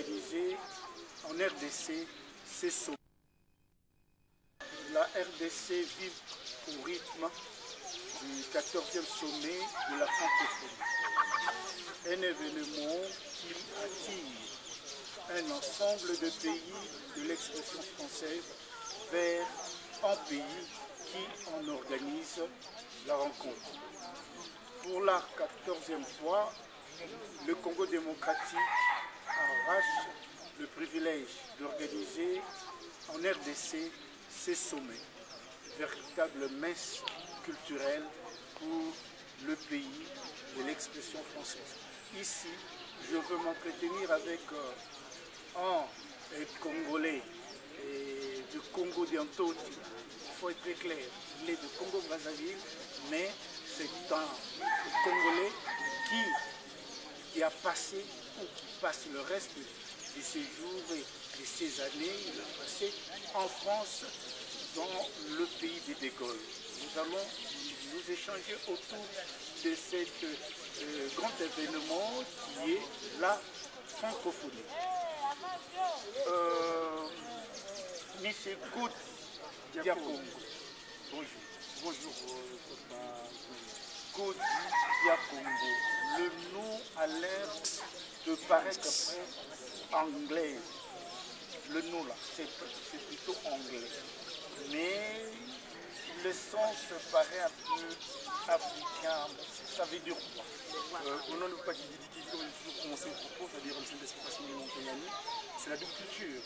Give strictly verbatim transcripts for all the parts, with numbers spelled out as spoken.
d'organiser en R D C ces sommets. La R D C vit au rythme du quatorzième sommet de la francophonie. Un événement qui attire un ensemble de pays de l'expression française vers un pays qui en organise la rencontre. Pour la quatorzième fois, le Congo démocratique arrache le privilège d'organiser en R D C ces sommets, véritable messe culturelle pour le pays de l'expression française. Ici, je veux m'entretenir avec euh, un Congolais et de Congo d'Antoti. Il faut être très clair, il est de Congo-Brazzaville, mais c'est un Congolais qui, qui a passé ou qui passe le reste de ses jours et de ses années, il a passé en France, dans le pays des De Gaulle. Nous allons nous échanger autour de cet euh, grand événement qui est la francophonie. Euh, Monsieur Good Diakongo. Bonjour. Bonjour, Good Diakongo. Le nom a l'air de paraître très anglais. Le nom là, c'est plutôt anglais. Mais le sens paraît un peu africain. Ça veut dire quoi? Au nom de Pakididiki, comme j'ai toujours commencé le propos, c'est-à-dire le centre d'expression de Montpellier, c'est la double culture.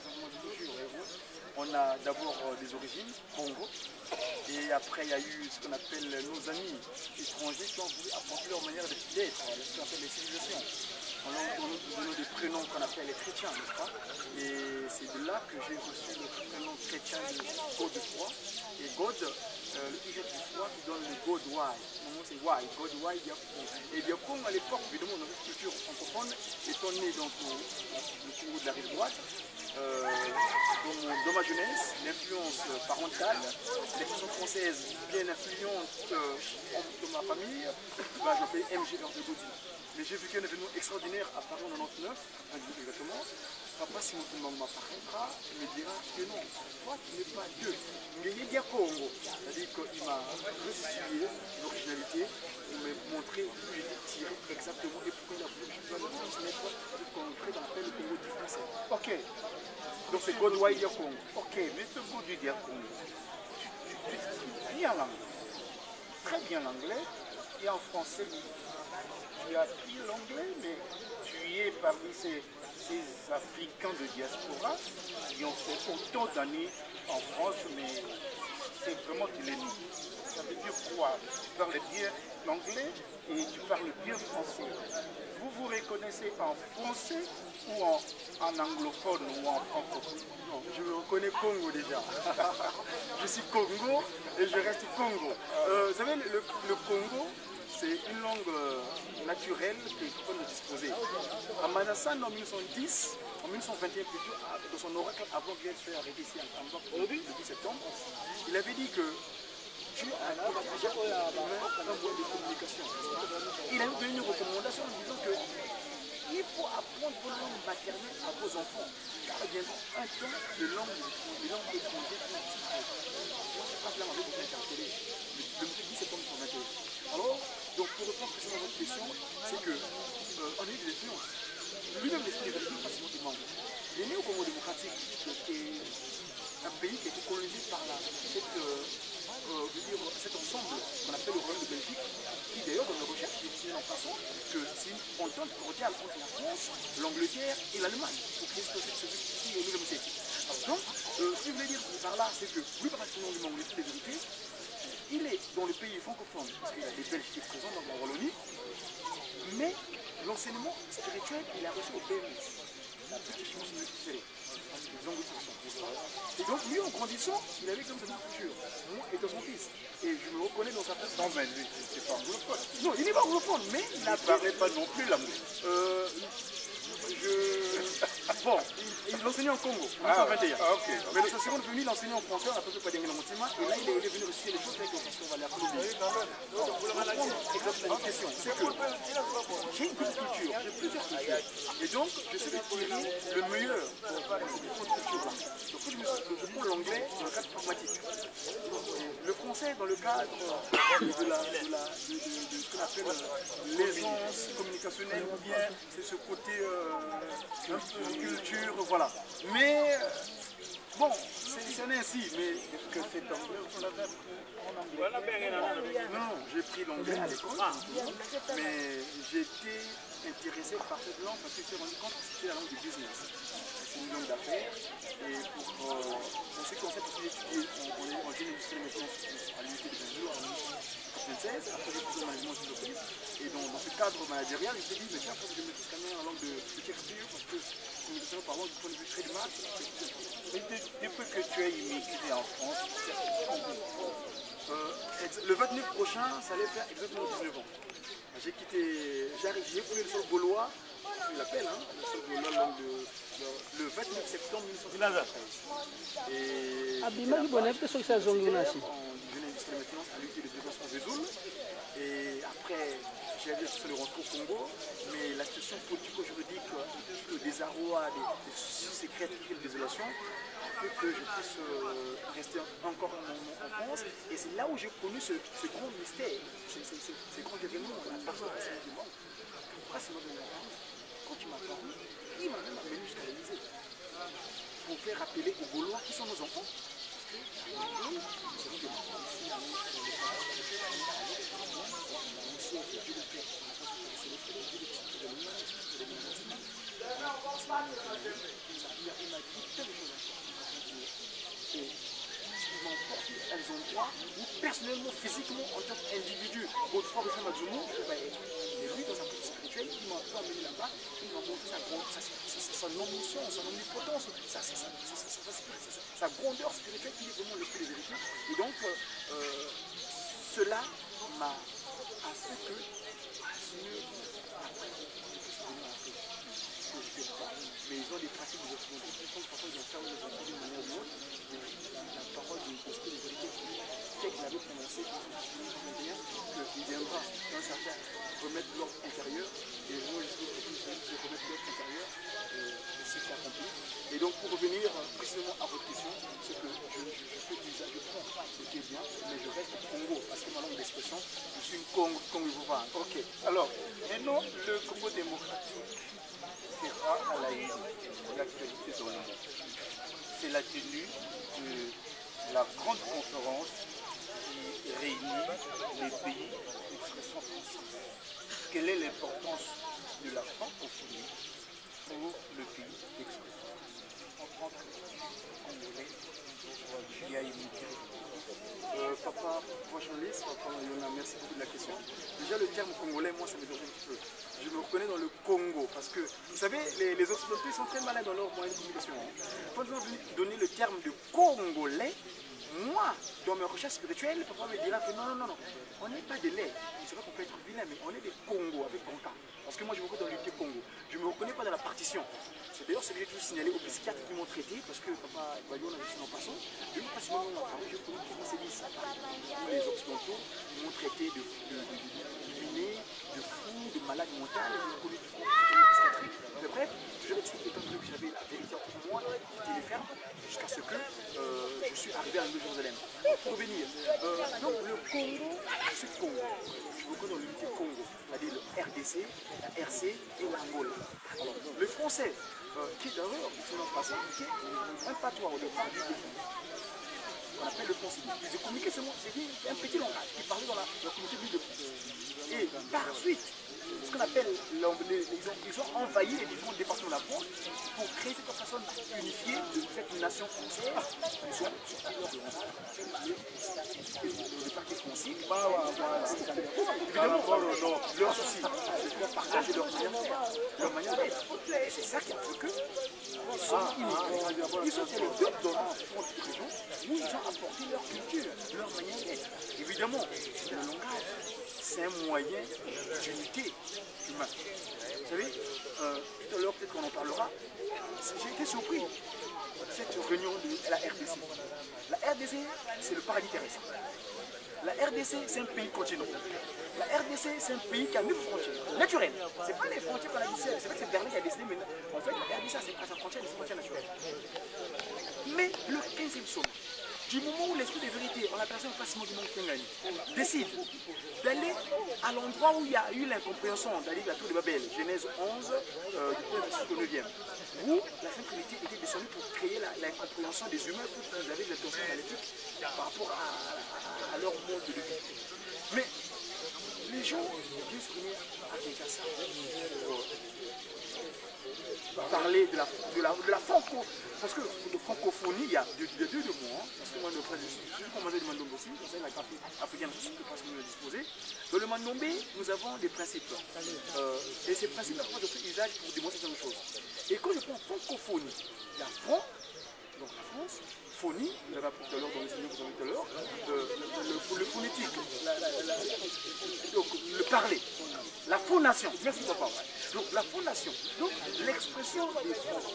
On a d'abord euh, des origines, Congo, et après il y a eu ce qu'on appelle nos amis étrangers qui ont voulu apporter leur manière d'être, ce qu'on appelle les civilisations. On nous donne des prénoms qu'on appelle les chrétiens, n'est-ce pas? Et c'est de là que j'ai reçu le prénom chrétien de Godefroy. Et God, euh, le Y du foi qui donne le God Why. Mon nom c'est Why, God Why Diakongo. Et Diakongo à l'époque, évidemment, dans notre culture francophone, étant né dans le Congo de la rive droite, euh, dans, mon, dans ma jeunesse, l'influence parentale, l'expression française bien influente euh, dans ma famille, bah, j'appelais M G R de Gaudi. Mais j'ai vécu un événement extraordinaire à Paris en quatre-vingt-dix-neuf, exactement. Papa, si mon maman m'apparaîtra, il me dira que non, toi tu n'es pas Dieu. Mais il y a Congo. C'est-à-dire qu'il m'a restitué l'originalité, il m'a montré d'où j'étais tiré exactement et pourquoi il a voulu que je sois le transmettre pour qu'on crée dans l'appel le Congo du français. Ok. Donc c'est Godwai Diakongo. Ok, mais ce goût du Diakongo, tu, tu, tu exprimes bien l'anglais, très bien l'anglais, et en français, tu as appris l'anglais, mais tu es parmi ces, ces Africains de diaspora qui ont fait autant d'années en France, mais c'est vraiment de l'ennemi. Ça veut dire quoi? Tu parles bien l'anglais et tu parles bien français. Vous vous reconnaissez en français ou en, en anglophone ou en francophone? Non, je me reconnais Congo déjà. Je suis Congo et je reste Congo. Euh, vous savez, le, le Congo, c'est une langue euh, naturelle que je peux me disposer. À Manassan, en mille neuf cent dix, en mille neuf cent vingt et un, plutôt, dans son oracle, avant qu'il soit arrêté ici en dix septembre, il avait dit que Dieu a déjà un moyen de communication. Il a donné une recommandation en disant que il faut apprendre vos langues maternelles à vos enfants. Car il viendra un temps de langue de langue étrangère qui vont disparaître. Là, on avait beaucoup interpellé. Le dix septembre mille neuf cent vingt et un. Alors, donc pour répondre à votre question, c'est que euh, on a eu des influences. Lui-même, l'esprit est venu facilement des membres. Il est né au Congo démocratique, qui est un pays qui a été colonisé par la, cette, euh, euh, dire, cet ensemble qu'on appelle le Royaume de Belgique, qui d'ailleurs dans les recherches est décidé en passant que c'est une entente cordiale entre la France, l'Angleterre et l'Allemagne pour créer ce qui est au neuvième siècle. Donc, euh, ce que je voulais dire par là, c'est que lui, par exemple, du Mangolais, les vérités, il est dans le pays francophone, parce qu'il y a des Belges qui sont présents dans la Wallonie, mais l'enseignement spirituel, il a reçu au P M S, la petite chose universelle, parce que les anglo-saxons, n'est-ce pas? Et donc, lui, en grandissant, il avait comme sa culture, moi étant son fils. Et je me reconnais dans sa personne. Non, mais lui, c'est pas anglophone. Non, il n'est pas anglophone, mais il ne parlait pas non plus l'anglais. Euh, je... Bon, il, il enseignait en Congo, en Ah, mille neuf cent vingt et un. ah, ok. Mais dans sa seconde venue, il enseignait en français, on a peu près pas Motima, et là, il est venu réussir les choses avec le professeur Valère Colombie. Donc, pour répondre exactement à la question, c'est que j'ai une petite culture, j'ai plusieurs cultures. Et donc, j'essaie de tirer le meilleur pour ces différentes cultures-là. Donc, je, me suis, je prends l'anglais dans le cadre pragmatique. Le français dans le cadre de, la, de, la, de, de, de ce qu'on appelle l'aisance communicationnelle, ou bien c'est ce côté euh, un peu culture, voilà. Mais bon, c'est ainsi, mais est-ce que c'est anglais qu'on l'avait appris? Non, j'ai pris l'anglais à l'école, mais j'ai été intéressé par cette langue parce que je me suis rendu compte que c'était la langue du business. C'est une langue d'affaires. Et pour, euh, pour ce concept que j'ai étudié en génie industriel et maintenance à l'unité de Bézieux en mille neuf cent quatre-vingt-seize, après j'ai étudié en management d'entreprise. Et dans, dans ce cadre managérial, je me suis dit, mais tiens, il faut que je maîtrise quand même la langue de Shakespeare parce que communication par exemple du point de vue très de maths, c'est plus important. Et depuis que tu as immigré en France, euh, le vingt-neuf prochain, ça allait faire exactement dix-neuf ans. J'ai quitté, j'ai foulé le sol gaulois, je l'appelle, hein, le sol gaulois de, de, le vingt-neuf septembre mille neuf cent soixante-treize. Et Ah, bien, il bonne que ça zone là aussi. En génie industriel maintenance à l'unité de développement Vesoul. Et après, j'ai allé sur le rentrer au Congo, mais la situation politico-juridique, le désarroi, des secrets de désolation, fait que je puisse euh, rester encore en, en France. Et c'est là où j'ai connu ce, ce grand mystère, ce, ce, ce, ce grand événement, la personne du monde. Pourquoi c'est notre moment? Quand tu m'as parlé, il m'a même amené jusqu'à l'Élysée pour faire rappeler aux Gaulois qui sont nos enfants. Parce que nous, nous avons des enfants ici à nous, dans les parents, aussi avec Dieu le Père, il m'a dit plein de choses. Et ils m'emportent à des endroits où personnellement, physiquement, en tant qu'individu, autrefois Rufin Madjoumou, mais lui, dans sa pratique spirituelle, il m'a un peu amené là-bas, il m'a montré sa, sa, sa, sa, son omniscience, son omnipotence, sa, sa, sa, sa, sa, sa, sa grandeur spirituelle qui est vraiment l'esprit de vérité. Et donc, euh, cela m'a fait que mais ils ont des pratiques de l'Occident qui font que parfois ils ont fermé les enfants d'une manière ou d'une autre. La parole de l'esprit de vérité qui qu'il avait prononcé en vingt et un, qu'il viendra d'un certain remettre l'ordre intérieur, et moi je suis de remettre l'ordre intérieur, c'est ce qui accompli. Et donc pour revenir précisément à votre question, c'est que je, je, je fais l'usage, je prends ce qui est bien, mais je reste Congo, parce que ma langue d'expression, je suis une Congo, Congo-Vouva. Ok, alors, maintenant le Congo démocratique sera à la une de l'actualité dans le monde. C'est la tenue de la grande conférence qui réunit les pays d'expression française. Quelle est l'importance de la francophonie pour le pays d'expression française en tant que Congolais qui a immigré? Euh, papa, moi journaliste, papa Yona, merci beaucoup de la question. Déjà le terme congolais, moi ça me dérange un petit peu. Je me reconnais dans le Congo parce que, vous savez, les, les Occidentaux sont très malins dans leur moyen de communication. Quand ils ont donné le terme de Congolais, moi, dans mes recherches spirituelles, papa me dira que non, non, non, non, on n'est pas des laits. C'est vrai qu'on peut être vilain, mais on est des Congos avec grand K. Parce que moi je me reconnais dans l'unité Congo. Je ne me reconnais pas dans la partition. C'est d'ailleurs ce que j'ai toujours signalé aux psychiatres qui m'ont traité, parce que papa Bayon a dit en passant, je ne sais pas si on a parlé, je connais qui s'est dit ça. Les Occidentaux m'ont traité de lumineux, de fou, de malade mental, je me connais du front psychiatrique. Mais bref, je vais expliquer tant que j'avais la vérité entre moi, qui les ferme, jusqu'à ce que euh, je suis arrivé à Jérusalem. Pour revenir, euh, donc le Congo, c'est Congo. Je me connais dans l'unité Congo, c'est-à-dire le R D C, la R C et l'Angola. Alors, le français, euh, qui est d'ailleurs, c'est notre passé, qui est un patois au départ du défense. On appelle le français. Ils ont communiqué seulement, c'est un petit langage qui parlait dans la, la communauté de France. Et par suite, ce qu'on appelle, les, ils, ont, ils ont envahi les différents départements de la France pour créer cette façon unifiée de cette nation française. Ils sont sortis leur le parti français. Évidemment, leur souci, c'est de faire partager leur manière de faire, leur manière d'être. Et c'est ça qui a fait que ils sont immigrés. Ils sont allés dans la région où ils ont apporté leur culture, leur manière d'être. Évidemment, le langage, c'est un moyen d'unité humaine. Vous savez, euh, tout à l'heure, peut-être qu'on en parlera, j'ai été surpris. Cette réunion de la R D C. La R D C, c'est le paradis terrestre. La R D C, c'est un pays continent. La R D C, c'est un pays qui a neuf frontières naturelles. Ce n'est pas les frontières qu'on a décidées. C'est vrai que c'est Berlin qui a décidé, mais en fait, la R D C, c'est pas sa frontière, c'est frontières naturelles. Mais le quinzième sommet, du moment où l'esprit de vérité, en la personne de Passimo du Monde Kengani, décide d'aller à l'endroit où il y a eu l'incompréhension, d'aller à la tour de Babel, Genèse onze, euh, du premier verset au neuvième, où la Sainte Trinité était descendue pour créer l'incompréhension des humains, pour qu'ils avaient des intentions maléfiques par rapport à, à, à leur monde de vie. Mais les gens Dieu se venir à Kinshasa pour parler de la, de la, de la franco, parce que de francophonie, il y a deux, deux, deux de mots, hein, parce que moi, je suis commandé du Mandombe aussi, c'est la carte africaine que je peux disposer. Dans le Mandombe, nous avons des principes. Euh, et ces principes, moi, je fais usage pour démontrer certaines choses. Et quand je prends francophonie, il y a franc, donc la France, phonie, vous avez appris tout à l'heure dans les signes que vous avez tout à l'heure, euh, le, le phonétique, la, la, la, donc le parler, la phonation, merci papa. Donc la phonation, donc l'expression des francs,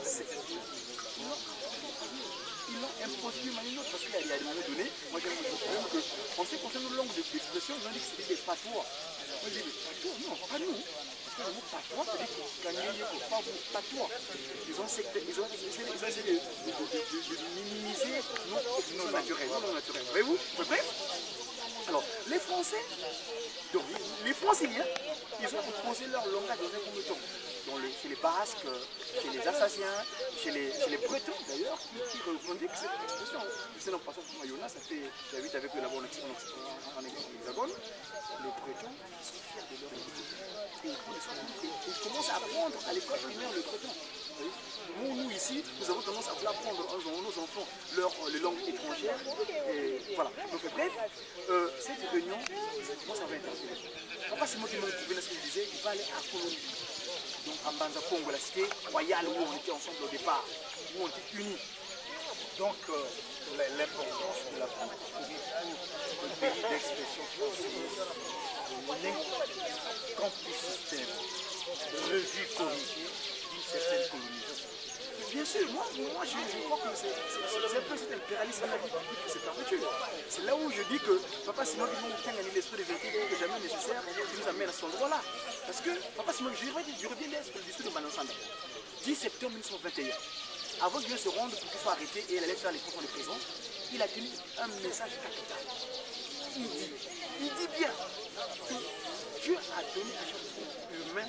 ils l'ont imposé d'une manière ou d'une autre, parce qu'il y a des moments donnés, moi j'ai l'impression que, en ce qui concerne nos langues d'expression, ils ont dit que c'était des patois. Moi j'ai dit des patois, non, pas nous. Parce que le mot patois, ça veut dire que pas vous, patois. Ils ont essayé de, de, de, de minimiser nos naturels, non naturels. Voyez-vous? Bref. Alors, les Français, donc les Franciliens, ils ont imposé leur langage dans un premier temps. Le, chez les Basques, chez les Alsaciens, chez les, chez les Bretons d'ailleurs, qui, qui revendiquent cette expression. C'est notre passage pour Mayonna, ça fait, j'habite avec eux là-bas en hexagone, les Bretons sont fiers de leur langue. Et ils commencent à apprendre à l'école primaire le breton. Nous, nous ici, nous avons tendance à vouloir apprendre à nos enfants leur, les langues étrangères. Et voilà. Donc bref, euh, cette réunion, moi ça va intervenir. Papa Simon qui m'a trouvé ce qu'il disait, il va aller à Colombie. Donc à Banza Congo, la cité royale où on était ensemble au départ, où on était unis. Donc euh, l'importance de la francophonie pour le pays d'expression française, né comme système, revue corrigée d'une certaine colonisation. Bien sûr, moi, moi je, je crois que c'est un peu cet impérialisme qui s'est perpétué. C'est là où je dis que Papa Simon qui nous tient à l'esprit de vérité que jamais nécessaire, qui nous amène à cet endroit-là. Parce que Papa Simon, je reviens bien sur le discours de Manansanda. dix septembre mille neuf cent vingt et un, avant qu'il se rende pour qu'il soit arrêté et il allait faire les conflits de prison, il a tenu un message capital. Il dit, il dit bien que Dieu a donné à chaque être humain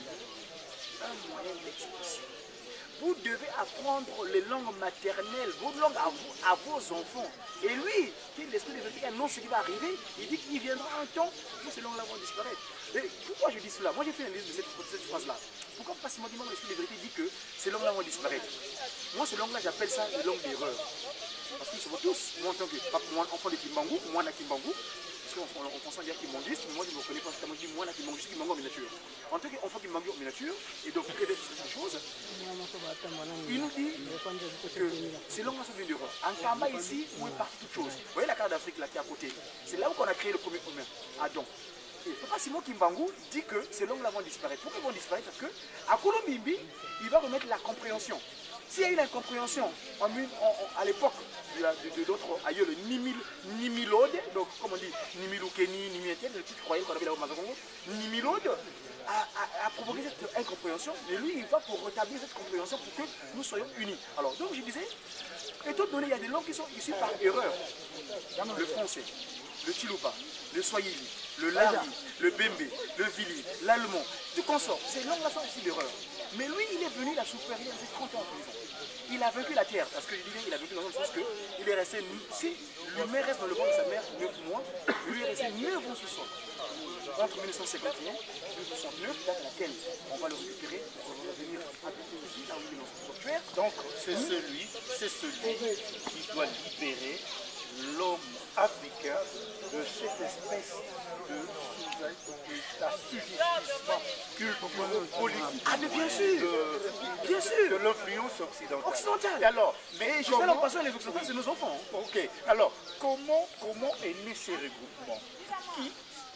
un moyen d'expression. Vous devez apprendre les langues maternelles, vos langues à, vous, à vos enfants. Et lui, qui est l'esprit de vérité, annonce ce qui va arriver, il dit qu'il viendra un temps où ces langues-là vont disparaître. Et pourquoi je dis cela? Moi j'ai fait une liste de cette, cette phrase-là. Pourquoi parce que moi, l'esprit de vérité dit que ces langues-là vont disparaître? Moi, ces langues-là, j'appelle ça les langues d'erreur. Parce que nous sommes tous, moi en tant qu'enfant de Kimbangu, moi na Kimbangu, parce qu'on on pense à dire Kimbanguiste, mais moi je ne me reconnais pas, moi je dis moi na Kimbangu, je suis Kimbangu en miniature. En tant qu'enfant Kimbangu en miniature, et donc il révèle cette chose, il nous dit que ces langues-là sont venues d'erreur. En Kamba ici, où est partie toute chose. Vous voyez la carte d'Afrique là qui est à côté? C'est là où on a créé le premier humain, Adam. Et Papa Simon Kimbangu dit que ces langues-là vont disparaître. Pourquoi ils vont disparaître? Parce qu'à Kolombimbi, il va remettre la compréhension. S'il y a eu l'incompréhension à l'époque de d'autres ailleurs, le Nimilode, donc comme on dit, Nimilukeni, Nimietiel, le titre royal qu'on avait là au Mazakongo, Nimilode a, a, a provoqué cette incompréhension, mais lui il va pour rétablir cette compréhension pour que nous soyons unis. Alors donc je disais, étant donné il y a des langues qui sont issues par erreur, le français, le Chilupa, le Swahili, le Lari, le Bembe, le Vili, l'allemand, tout consort, ces langues-là sont issues d'erreur. Mais lui, il est venu, il a souffert, il a fait trente ans en prison. Il a vaincu la terre, parce que je disais, il a vaincu dans le sens qu'il est resté, si l'humain reste dans le ventre de sa mère neuf mois, lui est resté neuf ans sous sol. Entre mille neuf cent cinquante et un et mille neuf cent soixante-neuf, date à laquelle on va le récupérer, on va venir habiter ici, là où il est dans son sanctuaire. Donc c'est celui, c'est celui qui doit libérer l'homme africain de cette espèce de d'assujettissement culturel, politique. Ah mais bien sûr, de, bien sûr, de l'influence occidentale. Occidentale. Et alors, mais et je comment, fais l'impression les occidentaux, c'est nos enfants. Ok. Alors, comment, comment est né ces regroupements? Qui,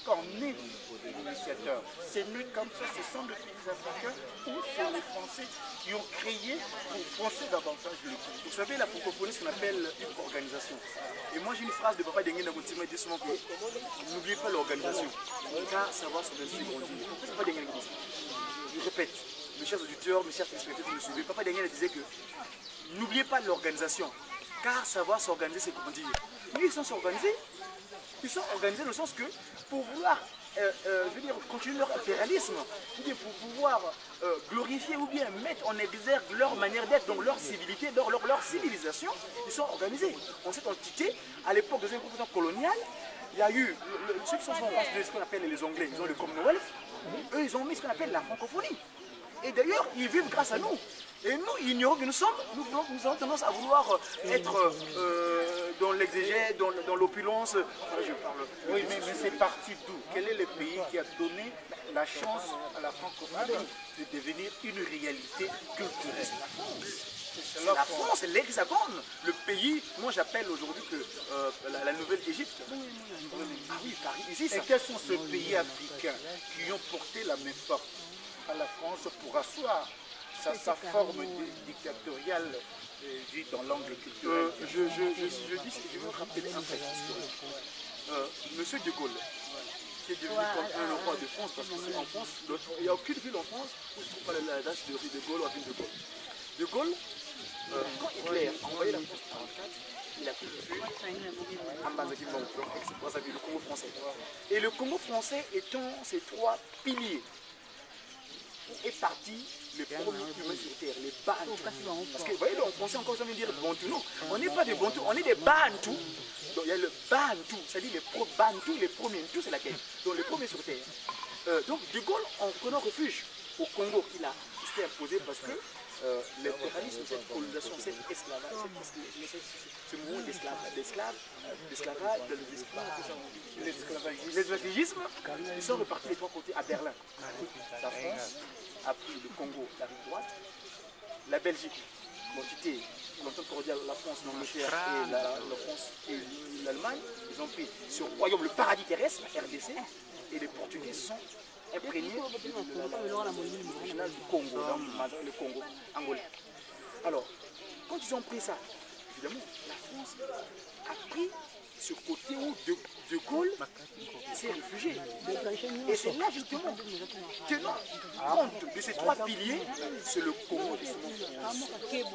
qu'en est l'initiateur. C'est né comme ça, ce sont des pays africains ou sont les Français qui ont créé pour foncer davantage le Congo. Vous savez, la francophonie, c'est ce qu'on appelle une organisation. Et moi, j'ai une phrase de Papa Dengue Nagotima qui dit souvent que n'oubliez pas l'organisation, car savoir s'organiser grandit. Pourquoi Papa Dengue dit ça? Je répète, mes chers auditeurs, mes chers téléspectateurs qui me suivent, Papa Dengue disait que n'oubliez pas l'organisation, car savoir s'organiser, c'est grandir. Mais ils sont s'organiser. Ils sont organisés dans le sens que pour vouloir euh, euh, je veux dire, continuer leur impérialisme, ou bien pour pouvoir euh, glorifier ou bien mettre en exergue leur manière d'être, donc leur civilité, leur, leur, leur civilisation, ils sont organisés. En cette entité, à l'époque de un gouvernement colonial, il y a eu, le, le, ceux qui sont en face de ce qu'on appelle les Anglais, ils ont le Commonwealth, eux ils ont mis ce qu'on appelle la francophonie. Et d'ailleurs, ils vivent grâce à nous. Et nous, ignorons que nous sommes, nous, nous avons tendance à vouloir être euh, dans l'exégèse, dans, dans l'opulence. Enfin, je parle. Oui, mais, mais c'est parti d'où? Quel est le pays qui a donné la chance à la francophonie de devenir une réalité culturelle? C'est la France, c'est l'Hexagone, le pays, moi j'appelle aujourd'hui que euh, la, la Nouvelle-Égypte. Ah oui, Paris, ici. Et quels sont ces pays africains qui ont porté la main forte à la France pour asseoir sa, sa forme dictatoriale euh, dans l'angle culturel? euh, je, je, je, je, dis, je veux rappeler un fait historique. Euh, Monsieur de Gaulle, qui est devenu comme un roi de France, parce qu'en France, il n'y a aucune ville en France où je ne trouve pas la date de rue de Gaulle ou la ville de Gaulle. De Gaulle, euh, quand Hitler a envoyé la France en quarante-quatre, il a pris le feu à Mbanza-Kimbangu, donc ex-Brazzaville, le Congo français. Et le Congo français étant ces trois piliers, est parti le premier humain sur terre, les Bantous. Parce que vous voyez, en français encore, ça veut dire Bantou. Non, on n'est pas des Bantous, on est des Bantous. Donc il y a le Bantou, c'est-à-dire les pro-Bantous, les premiers Bantous, c'est laquelle? Donc les premiers sur terre. Euh, donc De Gaulle, en prenant refuge au Congo, il, a, il s'est imposé parce que euh, l'impérialisme, cette colonisation, cet esclavage, ce mouvement d'esclavage, l'esclavage, l'esclavagisme, ils sont repartis des trois côtés à Berlin. La France a pris le Congo, la rive droite, la Belgique, l'entité, l'entente cordiale, la France, l'Angleterre et la, la France et l'Allemagne, ils ont pris ce royaume, le paradis terrestre, la R D C, et les Portugais sont imprégnés de l'original du Congo, dans le Congo, Angola. Alors, quand ils ont pris ça, évidemment, la France a pris ce côté où De, de Gaulle s'est réfugié. Et c'est là justement, tenant compte de ces trois piliers, c'est le Congo de son France.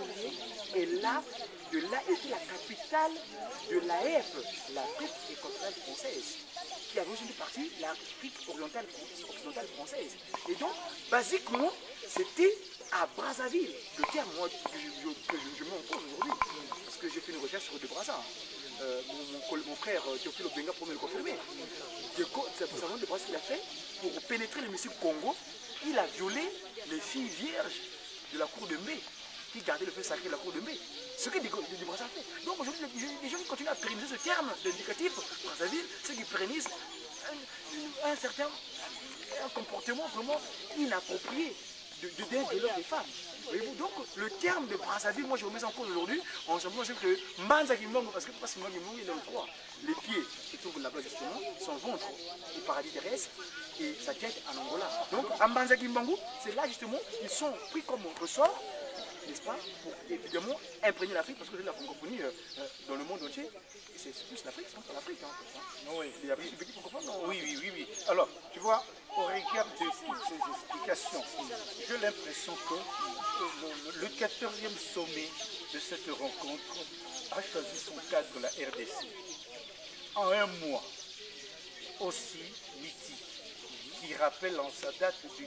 Et là, de là était la capitale de l'A F, l'Afrique équatoriale française, qui avait aussi une partie l'Afrique orientale, occidentale française. Et donc, basiquement, c'était à Brazzaville, le terme moi, que je, je, je, je m'impose aujourd'hui, parce que j'ai fait une recherche sur De Brazza. Euh, mon, mon, mon frère Théophile Obenga pour me le confirmer. C'est pour De Brazza qu'il a fait pour pénétrer l'hémicycle Congo. Il a violé les filles vierges de la cour de mai, qui gardaient le feu sacré de la cour de mai. Ce que De Brazza a fait. Donc aujourd'hui, les, les gens qui continuent à pérenniser ce terme d'indicatif, Brazzaville, ceux qui pérennisent un, un certain un comportement vraiment inapproprié de, de, d'un violeur des femmes. Voyez-vous, donc le terme de Brazzaville, moi je remets en cause aujourd'hui, en se disant que Mbanza Kimbangu, parce que parce que Mbanza Kimbangu il est le trois. Les pieds se trouvent là-bas justement, son ventre au paradis terrestre et sa tête en Angola. Donc à Mbanza Kimbangu, c'est là justement ils sont pris comme ressort, n'est-ce pas, pour évidemment imprégner l'Afrique, parce que la francophonie euh, euh, dans le monde entier, c'est plus l'Afrique, c'est contre l'Afrique. Hein, en fait, hein. Oui. Il y a plus de pays francophones, non? Oui, oui, oui, oui. Alors, tu vois, au regard de toutes ces explications, j'ai l'impression que le quatorzième sommet de cette rencontre a choisi son cadre de la R D C. En un mois aussi mythique, qui rappelle en sa date du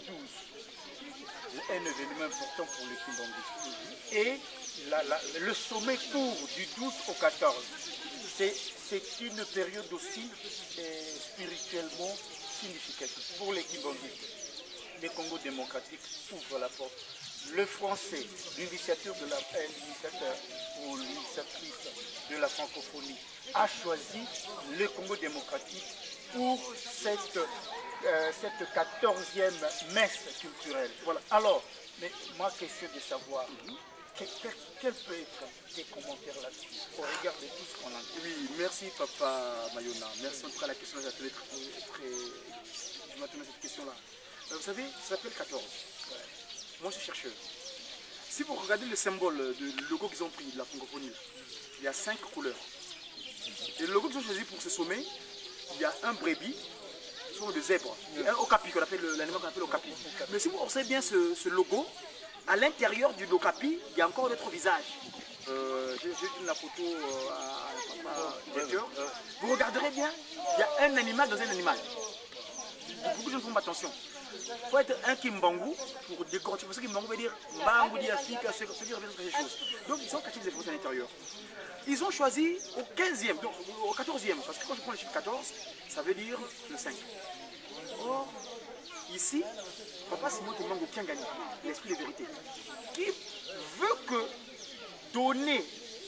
douze, un événement important pour les Kimbangis. Et la, la, le sommet court du douze au quatorze. C'est une période aussi euh, spirituellement significative pour les Kimbangis. Les Congo démocratiques ouvrent la porte. Le français, l'initiateur de la paix, l'initiateur ou l'initiatrice de la francophonie, a choisi le Congo démocratique pour cette, euh, cette quatorzième messe culturelle. Voilà. Alors, mais ma question est de savoir, quel, quel, quel peut être tes commentaires là-dessus au regard de tout ce qu'on a dit? Oui, merci Papa Mayona. Merci en tout cas, la question là, très, très... Je m'attendais à cette question-là. Euh, vous savez, ça s'appelle quatorze. Ouais. Moi, je suis chercheur. Si vous regardez le symbole, du logo qu'ils ont pris de la francophonie, il y a cinq couleurs. Et le logo qu'ils ont choisi pour ce sommet, il y a un brebis, sur de zèbre, et un okapi, qu'on appelle l'animal qu'on appelle okapi. Mais si vous observez bien ce, ce logo, à l'intérieur du okapi, il y a encore d'autres visages. Euh, J'ai donné la photo euh, à, à, à directeur. Vous regarderez bien, il y a un animal dans un animal. Beaucoup de gens font attention. Il faut être un Kimbangu pour décortiquer. Parce que Kimbangu veut dire Mbangu, dit Afrique, c'est dire quelque chose. Donc ils ont caché des informations à l'intérieur. Ils ont choisi au quinzième, donc au quatorzième, parce que quand je prends le chiffre quatorze, ça veut dire le cinq. Or, ici, Papa Simon ne manque aucun gagnant, l'esprit de vérité, qui veut que donner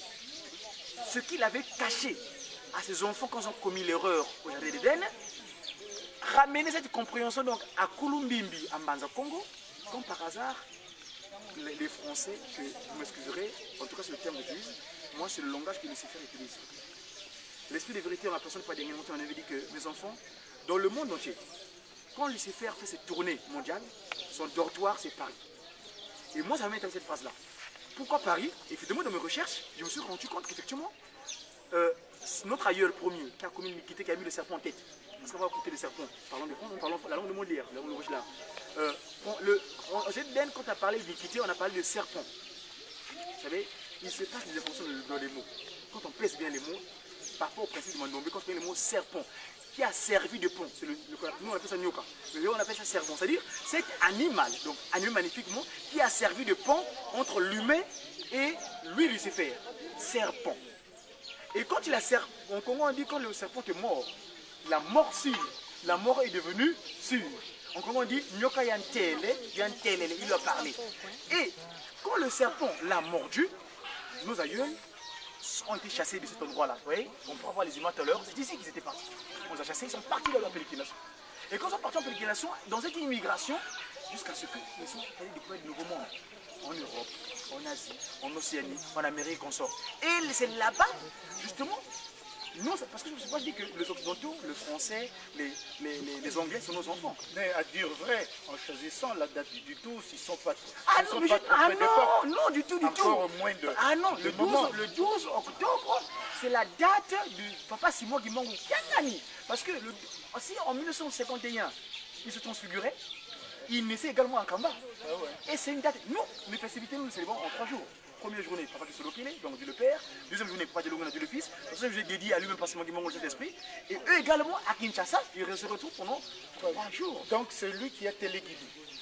ce qu'il avait caché à ses enfants quand ils ont commis l'erreur au jardin d'Éden, ramener cette compréhension donc à Kulumbimbi, en Banza Congo, comme par hasard, les, les Français, que vous m'excuserez, en tout cas c'est le terme que j'utilise, moi c'est le langage que Lucifer utilise. L'esprit de vérité, on a personne pas dernièrement, on avait dit que mes enfants, dans le monde entier, quand Lucifer fait cette tournée mondiale, son dortoir c'est Paris. Et moi ça m'a intéressé cette phrase-là. Pourquoi Paris? Et effectivement dans mes recherches, je me suis rendu compte qu'effectivement, euh, notre aïeul premier qui a commis l'iniquité, qui a mis le serpent en tête, parce qu'on va écouter le serpent, parlons de France, parlons la langue de Molière, la langue de Rochelar. Euh, en Géden, quand on a parlé d'iniquité, on a parlé de serpent. Vous savez, il se passe des informations dans les mots. Quand on place bien les mots, par rapport au principe de Mandombe, quand on met le mot serpent, qui a servi de pont, le, le, nous on appelle ça nyoka, mais on appelle ça serpent, c'est-à-dire cet animal, donc animal magnifiquement, qui a servi de pont entre l'humain et lui, Lucifer, serpent. Et quand il a serpent, en Congo on dit quand le serpent est mort, la mort sûre, la mort est devenue sûre. En Congo on dit nyoka yantele, yantele, il a parlé. Et quand le serpent l'a mordu, nos aïeux ont été chassés de cet endroit-là. Vous voyez, on peut voir les humains tout à l'heure, c'est ici qu'ils étaient partis. On les a chassés, ils sont partis dans leur pérégrination. Et quand ils sont partis en pérégrination, dans cette immigration, jusqu'à ce qu'ils sont allés découvrir de nouveaux mondes. En Europe, en Asie, en Océanie, en Amérique, on sort. Et c'est là-bas, justement, non, parce que je dis que les Occidentaux, le français, les, les, les, les Anglais sont nos enfants. Mais à dire vrai, en choisissant la date du douze, ils ne sont pas, ah ils non, sont mais pas je, trop ah près non, non, du tout, du tout. Encore moins de. Ah non, de le douze, moment. le douze octobre, c'est la date du Papa Simon Guimangu Kiangani. Parce que le, aussi en mille neuf cent cinquante et un, il se transfigurait, il naissait également à Kamba. Ah ouais. Et c'est une date. Nous, les festivités, nous les célébrons en trois jours. Première journée, Papa Kissolokele, donc Dieu le Père. Deuxième journée, Papa Delongo, Dieu le Fils. Troisième journée dédiée à lui-même, Passement Guimangu, le Saint-Esprit. Et eux également, à Kinshasa, ils se retrouvent pendant trois jours. Donc c'est lui qui a téléguidé.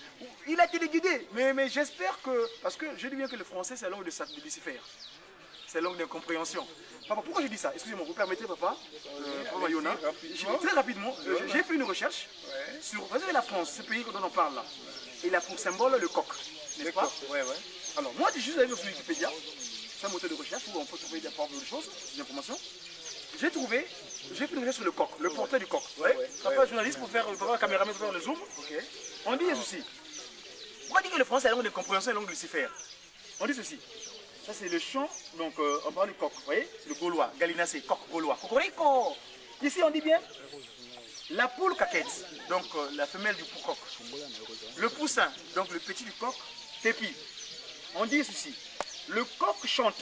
Il a téléguidé, mais, mais j'espère que. Parce que je dis bien que le français, c'est la langue de, de Lucifer. C'est la langue d'incompréhension. Papa, pourquoi j'ai dit ça? Excusez-moi, vous permettez, papa, euh, Papa Mayona, très rapidement, euh, j'ai fait une recherche ouais. sur vous savez, la France, ce pays dont on parle là. Il a pour symbole le coq, n'est-ce pas? Ouais, ouais. Alors, moi, je suis allé sur Wikipédia, c'est un moteur de recherche où on peut trouver des choses, des informations. J'ai trouvé, j'ai fait une recherche sur le coq, le portrait du coq. Ouais, ouais, papa, ouais, journaliste, pour faire, papa, caméraman, pour faire le zoom. Okay. On dit ceci. Pourquoi dire que le français est la langue de compréhension et la langue de Lucifer? On dit ceci. Ça, c'est le chant, donc euh, on parle du coq, vous voyez? C'est le gaulois, galinacé, coq gaulois. Cocorico. Ici, on dit bien la poule caquette, donc euh, la femelle du coq. Le poussin, donc le petit du coq, tépi. On dit ceci. Le coq chante.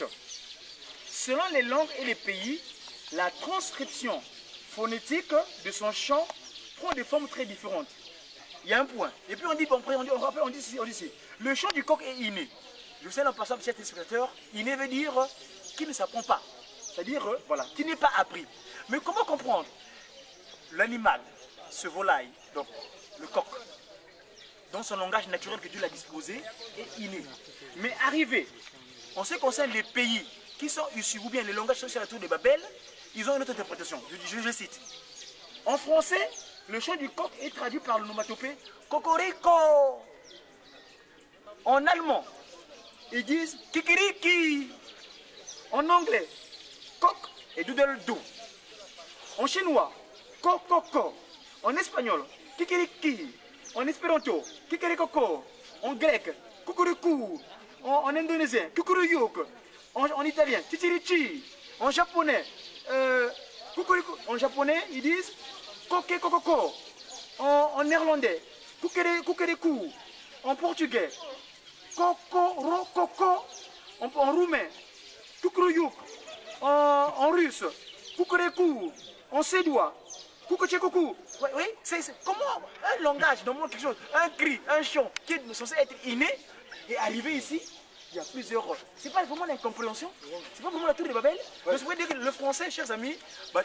Selon les langues et les pays, la transcription phonétique de son chant prend des formes très différentes. Il y a un point. Et puis on dit, on dit, on dit, on dit, on dit ici, le chant du coq est inné. Je sais en passant, chers téléspectateurs, inné veut dire qui ne s'apprend pas. C'est-à-dire, voilà, qui n'est pas appris. Mais comment comprendre? L'animal, ce volaille, donc le coq, dans son langage naturel que Dieu l'a disposé, est inné. Mais arrivé, en ce qui concerne les pays qui sont issus, ou bien les langages sur la tour de Babel, ils ont une autre interprétation. Je, je, je cite. En français, le chant du coq est traduit par le nomatopée Cocorico. En allemand, ils disent Kikiriki. En anglais, coq et doodle do. En chinois, Kokoko. En espagnol, Kikiriki. En espéranto, Kikirikoko. En grec, Kukuriku. en, en indonésien, kukuruyuk, en, en italien, chichirichi, en japonais, euh, kukuriku, en japonais, ils disent koke kokoko, en, en néerlandais, kukere, kukeriku, en portugais, kokoro koko, en, en roumain, kukuruyuk, en, en russe, kukureku, en suédois, kukuchekuku. Oui, oui, c'est comment un langage demande quelque chose, un cri, un chant qui est censé être inné et arrivé ici. Il y a plusieurs. C'est pas vraiment l'incompréhension, c'est pas vraiment la tour de Babel. Ouais. Je veux dire que le français, chers amis, vous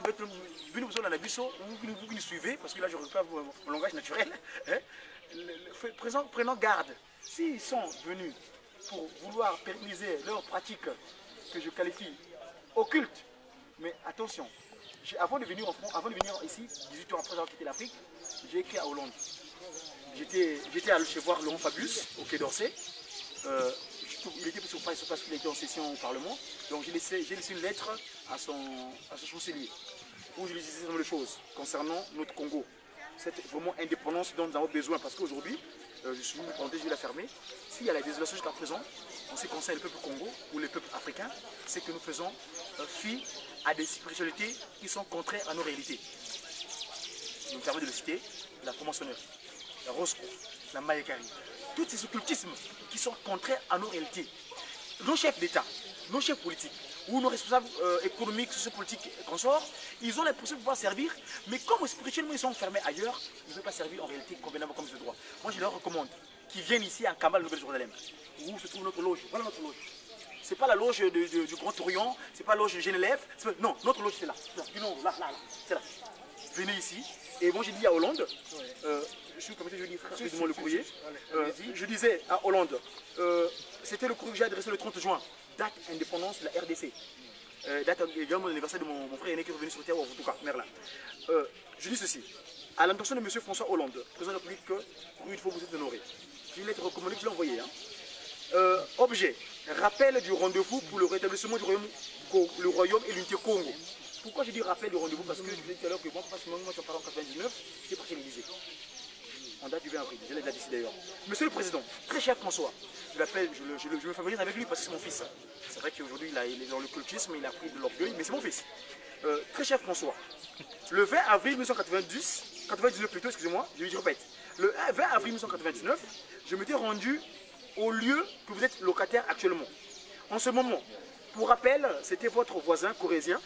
qui nous suivez, parce que là je ne pas mon langage naturel, hein, prenons, prenons garde. S'ils sont venus pour vouloir pérenniser leur pratique que je qualifie occulte, mais attention, avant de venir en France, avant de venir ici, dix-huit ans après avoir quitté l'Afrique, j'ai écrit à Hollande. J'étais allé chez voir Laurent Fabius au Quai d'Orsay. Euh, il était sur place parce qu'il était en session au Parlement. Donc j'ai laissé, laissé une lettre à son, à son chancelier où je lui disais certaines choses concernant notre Congo. Cette vraiment indépendance dont nous avons besoin parce qu'aujourd'hui, euh, je suis une parenthèse, je vais la fermer. S'il y a la désolation jusqu'à présent, en ce qui concerne le peuple Congo ou les peuples africains, c'est que nous faisons euh, fi à des spiritualités qui sont contraires à nos réalités. Je me permets de le citer, la promotionnaire, la Rosco, la Maïkari. Tous ces occultismes qui sont contraires à nos réalités. Nos chefs d'État, nos chefs politiques, ou nos responsables euh, économiques, sociopolitiques et consorts, ils ont l'impression de pouvoir servir, mais comme spirituellement ils sont fermés ailleurs, ils ne peuvent pas servir en réalité convenablement comme ils se doit. Moi je leur recommande qu'ils viennent ici à Kamal, Nouvelle-Jérusalem, où se trouve notre loge. Voilà notre loge. Ce n'est pas la loge de, de, du Grand Orient, ce n'est pas la loge de Genève, non, notre loge c'est là. là. Non, là, là, là, c'est là. Venez ici, et moi j'ai dit à Hollande, euh, je suis comme je dis, excusez-moi le courrier, euh, je disais à Hollande, euh, c'était le courrier que j'ai adressé le trente juin, date indépendance de la R D C, euh, date également de l'anniversaire de mon, mon frère aîné qui est revenu sur terre, en tout cas, Merlin. Euh, je dis ceci, à l'intention de M. François Hollande, président de la République, que il faut vous être honoré. Je l'ai recommandé, je l'ai envoyé. Hein. Euh, objet, rappel du rendez-vous pour le rétablissement du royaume, le royaume et l'unité Congo. Pourquoi je dis rappel du rendez-vous? Parce que je vous ai dit tout à l'heure que moi, moi je suis en parlant en quatre-vingt-dix-neuf, j'étais parti à l'Élysée. En date du vingt avril, je l'ai déjà dit d'ailleurs. Monsieur le Président, très cher François, je l'appelle, je, je, je, je me familiarise avec lui parce que c'est mon fils. C'est vrai qu'aujourd'hui il, il est dans le cultisme, il a pris de l'orgueil, mais c'est mon fils. Euh, très cher François, le vingt avril mille neuf cent quatre-vingt-dix, quatre-vingt-dix-neuf plutôt, excusez-moi, je, je répète. Le vingt avril mille neuf cent quatre-vingt-dix-neuf, je m'étais rendu au lieu que vous êtes locataire actuellement. En ce moment, pour rappel, c'était votre voisin corésien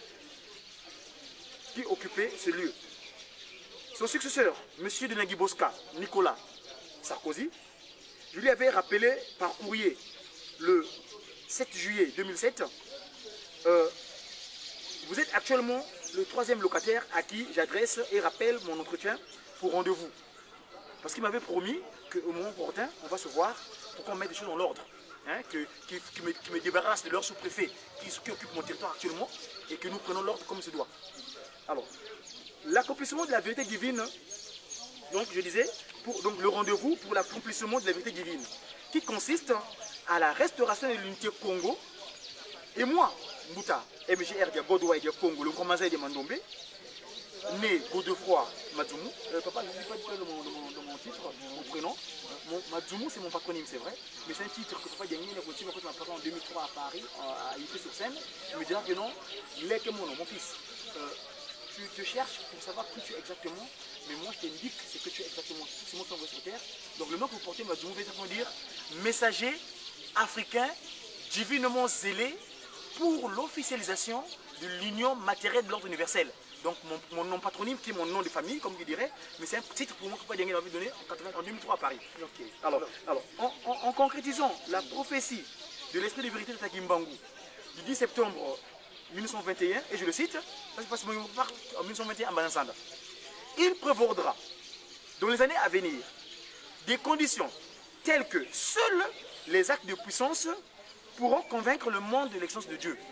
qui occupait ce lieu. Son successeur, M. de Nangui-Bosca, Nicolas Sarkozy, je lui avais rappelé par courrier le sept juillet deux mille sept, euh, vous êtes actuellement le troisième locataire à qui j'adresse et rappelle mon entretien pour rendez-vous. Parce qu'il m'avait promis qu'au moment opportun, on va se voir pour qu'on mette des choses dans l'ordre. Hein, que, qui, qui, me, qui me débarrasse de leur sous-préfet qui, qui occupe mon territoire actuellement et que nous prenons l'ordre comme il se doit. Alors, l'accomplissement de la vérité divine, donc je disais, pour, donc le rendez-vous pour l'accomplissement de la vérité divine, qui consiste à la restauration de l'unité Congo. Et moi, Mouta, M G R de Godoua et de Congo, le grand Mazaï de Mandombe, né Godefroy Madjoumou, euh, papa, je ne dis pas du tout de mon, de mon, de mon titre, mon prénom. Madjoumou, c'est mon patronyme, c'est vrai, mais c'est un titre que papa Diagne a continué quand il m'a en deux mille trois à Paris, à Ivry-sur-Seine. Il me dira que non, il est que mon nom, mon fils. Euh, tu te cherches pour savoir qui tu es exactement, mais moi je t'indique ce que tu es exactement. C'est moi qui t'envoie sur terre. Donc le nom que vous portez, Madjoumou, veut dire messager africain divinement zélé pour l'officialisation de l'union matérielle de l'ordre universel. Donc mon, mon nom patronyme qui est mon nom de famille, comme je dirais, mais c'est un titre pour moi que Papa Diagne m'avait donné en, en deux mille trois à Paris. Okay. Alors, alors en, en, en concrétisant la prophétie de l'esprit de vérité de Takimbangu du dix septembre mille neuf cent vingt et un, et je le cite, parce que en mille neuf cent vingt et un à Banasanda, il prévaudra dans les années à venir des conditions telles que seuls les actes de puissance pourront convaincre le monde de l'existence de Dieu.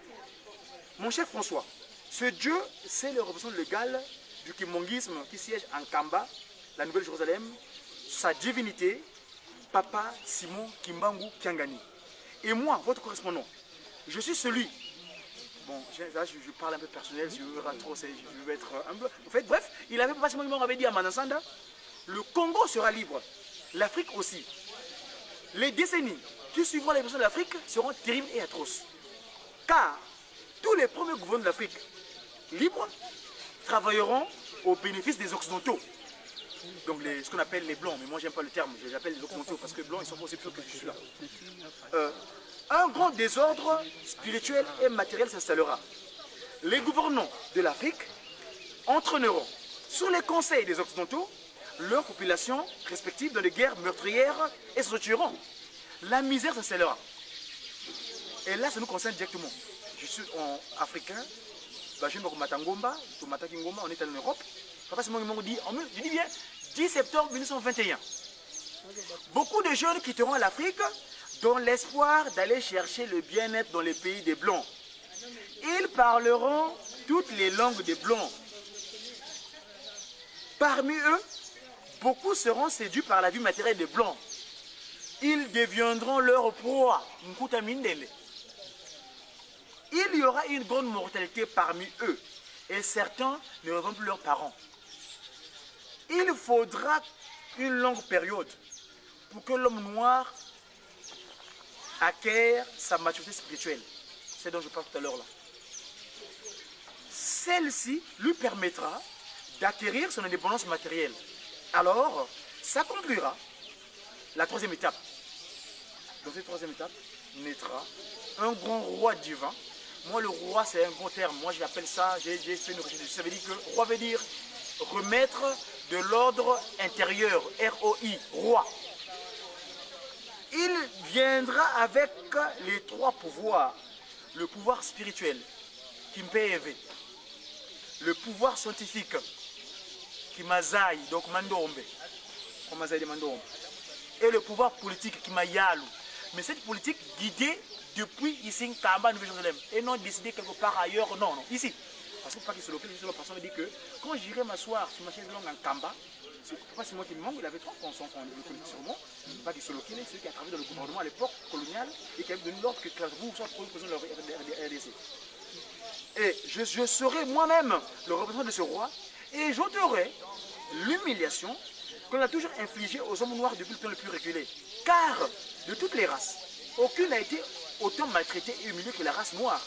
Mon cher François, ce Dieu, c'est le représentant légal du kimongisme qui siège en Kamba, la Nouvelle-Jérusalem, sa divinité, Papa Simon Kimbangu Kiangani. Et moi, votre correspondant, je suis celui, bon, là je, je parle un peu personnel, je veux, trop, je veux être un peu... En fait, bref, il avait Papa Simon Kimbangu avait dit à Manasanda, le Congo sera libre, l'Afrique aussi. Les décennies qui suivront l'évolution de l'Afrique seront terribles et atroces. Car tous les premiers gouverneurs de l'Afrique libres travailleront au bénéfice des Occidentaux. Donc les, ce qu'on appelle les Blancs, mais moi j'aime pas le terme, je l'appelle les Occidentaux parce que Blancs ils sont aussi plus que je suis là. Euh, un grand désordre spirituel et matériel s'installera. Les gouvernants de l'Afrique entraîneront sous les conseils des Occidentaux leurs populations respectives dans des guerres meurtrières et se tueront. La misère s'installera. Et là, ça nous concerne directement. Je suis en africain, bah, je suis en Matangomba, on est en Europe. Papa, c'est moi qui me dit, je dis bien, dix septembre mille neuf cent vingt et un. Beaucoup de jeunes quitteront l'Afrique dans l'espoir d'aller chercher le bien-être dans les pays des Blancs. Ils parleront toutes les langues des Blancs. Parmi eux, beaucoup seront séduits par la vie matérielle des Blancs. Ils deviendront leur proie. Il y aura une grande mortalité parmi eux et certains ne verront plus leurs parents. Il faudra une longue période pour que l'homme noir acquiert sa maturité spirituelle. C'est dont je parle tout à l'heure là. Celle-ci lui permettra d'acquérir son indépendance matérielle. Alors, s'accomplira la troisième étape. Dans cette troisième étape, naîtra un grand roi divin. Moi, le roi, c'est un grand terme. Moi, j'appelle ça, j'ai fait une recherche. Ça veut dire que roi veut dire remettre de l'ordre intérieur, R O I, roi. Il viendra avec les trois pouvoirs. Le pouvoir spirituel, Kimpeeve. Le pouvoir scientifique, Kimazai, donc Mandombe. Et le pouvoir politique, Kimayalu. Mais cette politique guidée depuis ici, Kamba, Nouvelle-Jérusalem. Et non décidée quelque part ailleurs, non, non, ici. Parce que pas qu'il se localise, la personne me dit que quand j'irai m'asseoir sur ma chaise longue en Kamba, c'est pas c'est moi qui me manque, il avait trois francs, son enfant de politique sur moi. Pas qu'il se localise, celui qui a travaillé dans le gouvernement à l'époque coloniale et qui avait donné l'ordre que vous soyez président de la R D C. Et je, je serai moi-même le représentant de ce roi et j'ôterai l'humiliation qu'on a toujours infligée aux hommes noirs depuis le temps le plus reculé. Car de toutes les races, aucune n'a été autant maltraitée et humiliée que la race noire.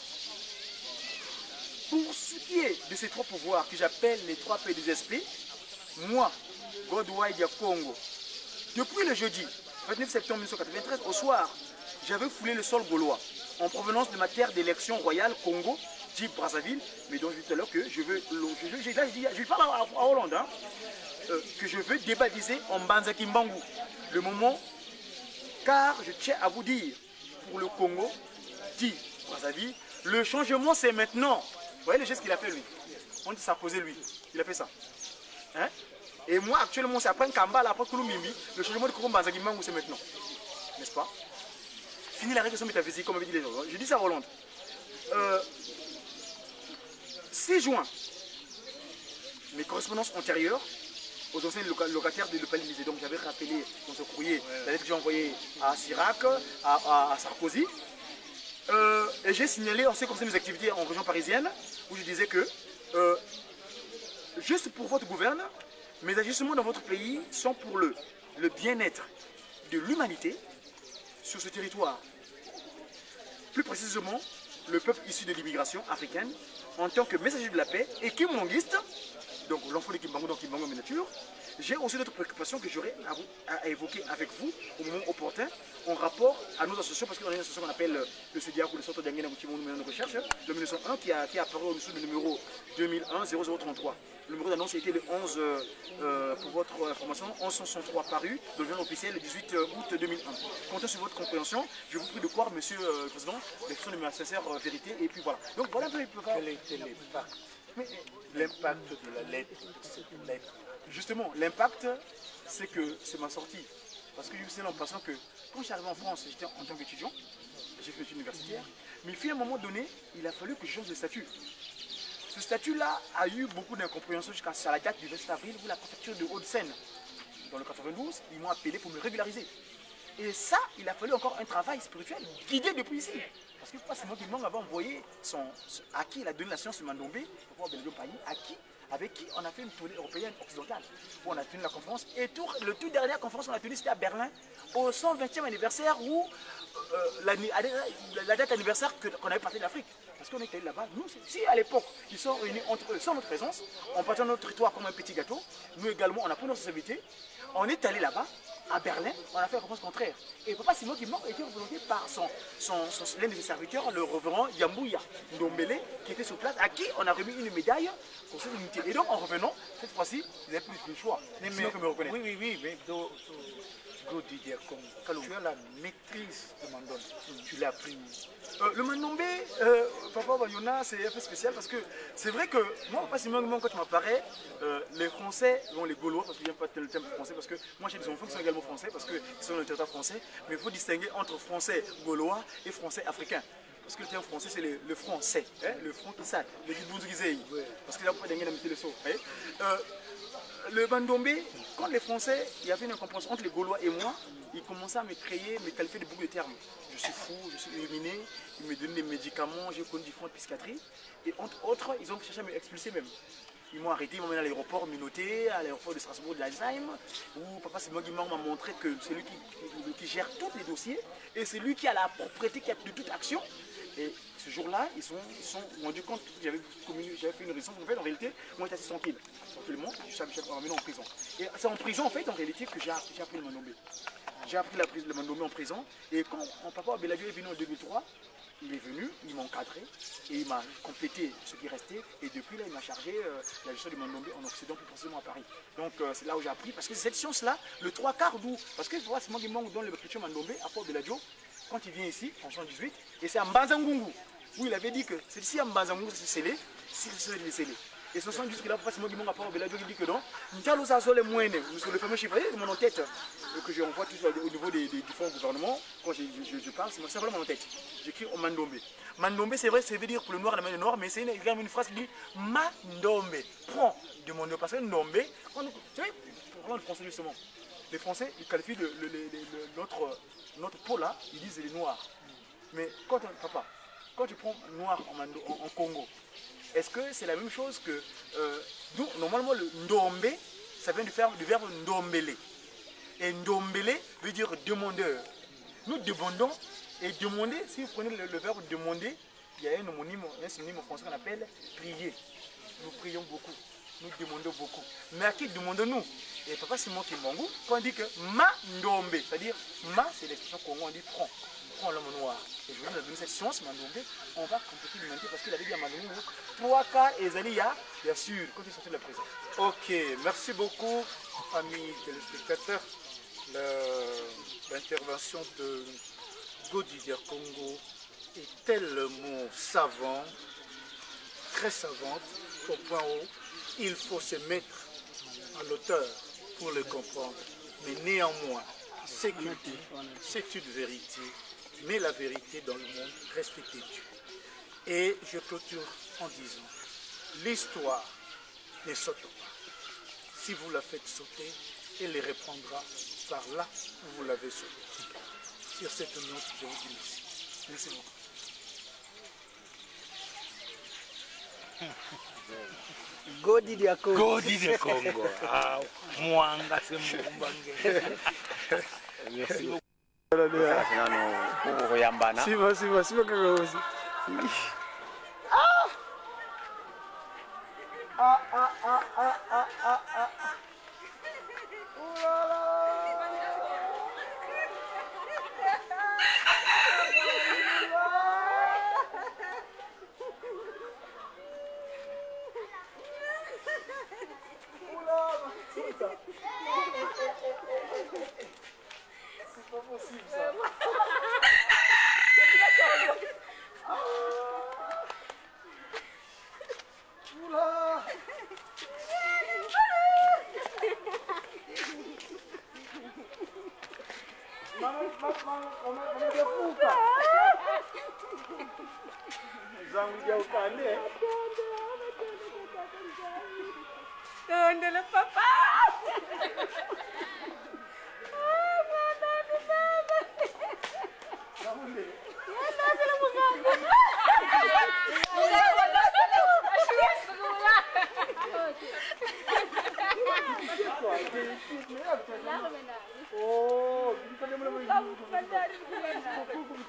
Pour ce qui est de ces trois pouvoirs que j'appelle les trois P des esprits, moi, Godwine Dia Congo, depuis le jeudi vingt-neuf septembre mille neuf cent quatre-vingt-treize au soir, j'avais foulé le sol gaulois en provenance de ma terre d'élection royale Congo, dit Brazzaville, mais dont je dis tout à l'heure que je veux, je, je, je, là, je, dis, je parle à, à Hollande, hein, euh, que je veux débaptiser en Banzaki Mbangu, le moment, car je tiens à vous dire, pour le Congo, dit Brazzaville, le changement c'est maintenant. Vous voyez le geste qu'il a fait lui, on dit Sarkozy lui, il a fait ça. Hein? Et moi actuellement c'est après Kambala, après Kouloumimbi, le changement de Congo Banzaki Mbangu c'est maintenant. N'est-ce pas? Fini la régression métaphysique comme avait dit les gens. Je dis ça à Hollande. Euh, six juin, mes correspondances antérieures aux anciens locataires de l'Élysée. Donc j'avais rappelé dans ce courrier la lettre que j'ai envoyée à Chirac, à, à, à Sarkozy. Euh, et j'ai signalé en ce qui concerne mes activités en région parisienne, où je disais que euh, juste pour votre gouverne, mes ajustements dans votre pays sont pour le, le bien-être de l'humanité sur ce territoire. Plus précisément, le peuple issu de l'immigration africaine, en tant que messager de la paix et kimbanguiste, donc l'enfant de Kimbangu, donc Kimbangu en nature, j'ai aussi d'autres préoccupations que j'aurai à, à évoquer avec vous au moment opportun en rapport à nos associations, parce qu'on a une association qu'on appelle le C D A ou le Centre d'Angena de recherche, le mille neuf cent un qui a, qui a apparu au-dessus du numéro deux mille un zéro zéro trente-trois. Le numéro d'annonce a été le onze, euh, pour votre information, onze cent soixante-trois paru dans le journal officiel le dix-huit août deux mille un. Comptant sur votre compréhension, je vous prie de croire, monsieur euh, le Président, l'expression de ma sincère euh, vérité, et puis voilà. Donc voilà un peu. Quel était l'impact L'impact de la lettre, de cette lettre. Justement, l'impact, c'est que c'est ma sortie. Parce que j'ai eu l'impression que quand je suis arrivé en France, j'étais en tant qu'étudiant, j'ai fait une étude universitaire, mais puis à un moment donné, il a fallu que je change de statut. Ce statut-là a eu beaucoup d'incompréhension jusqu'à la date du vingt-sept avril où la préfecture de Hauts-de-Seine, dans le quatre-vingt-douze, ils m'ont appelé pour me régulariser. Et ça, il a fallu encore un travail spirituel guidé depuis ici. Parce que c'est moi qui m'avait envoyé son, à qui il a donné la science de Mandombe, à qui, avec qui on a fait une tournée européenne occidentale, où on a tenu la conférence. Et tout, le tout dernière conférence qu'on a tenue, c'était à Berlin, au cent vingtième anniversaire où euh, la, la date anniversaire qu'on avait parti de l'Afrique. Parce qu'on était là-bas. Nous, si à l'époque, ils sont réunis entre eux, sans notre présence, on partait de notre territoire comme un petit gâteau. Nous également, on a pris notre responsabilité. On est allé là-bas, à Berlin, on a fait la réponse contraire. Et Papa Simon qui est mort a été représenté par son, son, son, l'un de ses serviteurs, le révérend Yambouya Ndombele, qui était sur place, à qui on a remis une médaille pour cette unité. Et donc, en revenant, cette fois-ci, ils n'avaient plus de choix. Mais, mais, que me reconnaître. Oui, oui, oui, mais do, do, do Didier Congo, tu as la maîtrise de Mandon. Tu l'as appris. Euh, le Mandombe, euh, Papa Bayona, c'est un peu spécial parce que c'est vrai que moi, pas si moi, quand tu m'apparais, euh, les Français, bon, les Gaulois, parce que je n'aime pas le terme français, parce que moi j'ai des enfants qui sont également français, parce qu'ils sont dans le territoire français, mais il faut distinguer entre français gaulois et français africain. Parce que le terme français, c'est le, le français, hein, le front qui sale, le Dibouzouzei, parce qu'il a pas d'enguer le saut. Euh, le Mandombe, quand les Français, il y avait une incompréhension entre les Gaulois et moi, ils commençaient à me créer, me qualifier de beaucoup de termes. Je suis fou, je suis illuminé, ils me donnent des médicaments, j'ai connu différentes psychiatries. Et entre autres, ils ont cherché à m'expulser même. Ils m'ont arrêté, ils m'ont mené à l'aéroport Minoté, à l'aéroport de Strasbourg de l'Alzheimer, où Papa Simon Guimard m'a montré que c'est lui qui, qui, qui gère tous les dossiers, et c'est lui qui a la propriété qui a de toute action. Et ce jour-là, ils sont, ils sont rendus compte que j'avais fait une raison. En fait, en réalité, moi j'étais assez tranquille. Tranquillement, je suis amené en prison. Et c'est en prison, en fait, en réalité, que j'ai appris le Mandombe. J'ai appris la prise de Mandombe en prison. Et quand mon papa Beladio est venu en deux mille trois, il est venu, il m'a encadré et il m'a complété ce qui restait. Et depuis là, il m'a chargé euh, la gestion du Mandombe en Occident, plus précisément à Paris. Donc euh, c'est là où j'ai appris. Parce que cette science-là, le trois quarts d'où. Parce que c'est moi qui manque dans l'écriture Mandombe, à Port Beladio, quand il vient ici, en soixante-dix-huit, et c'est à Mbanzangungu, où il avait dit que c'est ici à Mbanzangungu, c'est scellé, c'est scellé. Et soixante-dix que là, Papa Simon Guimard à Beladio qui dit que non, Ntalo ça soit les moyens, sur le fameux chiffre de mon tête, que je renvoie toujours au niveau des, des différents gouvernements, quand je, je, je parle, c'est simplement mon tête. J'écris au Mandombe. Mandombe, c'est vrai, ça veut dire pour le noir, la main noire, mais c'est une, une phrase qui dit Mandombe. Prends de mon nom, parce que Ndombe, tu sais, pour prendre le français justement, les Français, ils qualifient le, le, le, le, notre, notre peau là, ils disent les noirs. Mais quand, papa, quand tu prends noir en, en, en Congo, est-ce que c'est la même chose que euh, nous, normalement le ndombe, ça vient du, faire, du verbe ndombele. Et ndombele veut dire demandeur. Nous demandons, et demander, si vous prenez le, le verbe demander, il y a un homonyme, un synonyme en français qu'on appelle prier. Nous prions beaucoup, nous demandons beaucoup. Mais à qui demandons-nous? Et Papa Simon Kimbangu, quand on dit que ma ndombe, c'est-à-dire ma, c'est l'expression congo, on dit prends. L'homme noir. Et je vais vous donner cette science, Mandombe, on va compléter l'humanité parce qu'il avait dit à Mandombe, trois cas et Zalia, bien sûr, quand il sortait de la prison. Ok, merci beaucoup, amis téléspectateurs. L'intervention de Do Didier Congo est tellement savant, très savante, au point où il faut se mettre à l'auteur pour le comprendre. Mais néanmoins, c'est qu'il dit, c'est une vérité. Mais la vérité dans le monde reste têtue. Et je clôture en disant, l'histoire ne saute pas. Si vous la faites sauter, elle les reprendra par là où vous l'avez sautée. Sur cette note, je vous dis merci. Merci beaucoup. Go Didier Congo. Go Didier Congo. Ah, Mwanga c'est Mwanga. Merci beaucoup. Siva, siva, siva kakaosi. Ah ah ah ah ah ah ah ah. C'est pas possible ça. Oula. Mama, mama, mama, mama dia puta. Zangu jauh kali. ¿Dónde los papás? Oh, Kamu pandai di mana?